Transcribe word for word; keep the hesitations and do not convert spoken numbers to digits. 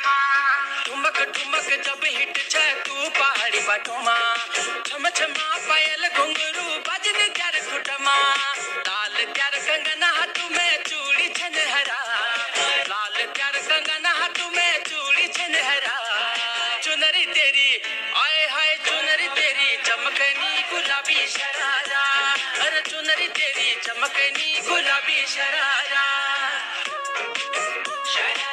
ठुमक ठुमक जब हिट छे तू पहाड़ी बटोमा, छम छमा पायल घुंघरू बजन त्यार कुटमा, लाल त्यार कंगना हाथ में चूड़ी छनहरा, लाल त्यार कंगना हाथ में चूड़ी छनहरा, चुनरी तेरी आए हाय चुनरी तेरी चमकनी गुलाबी शरारा।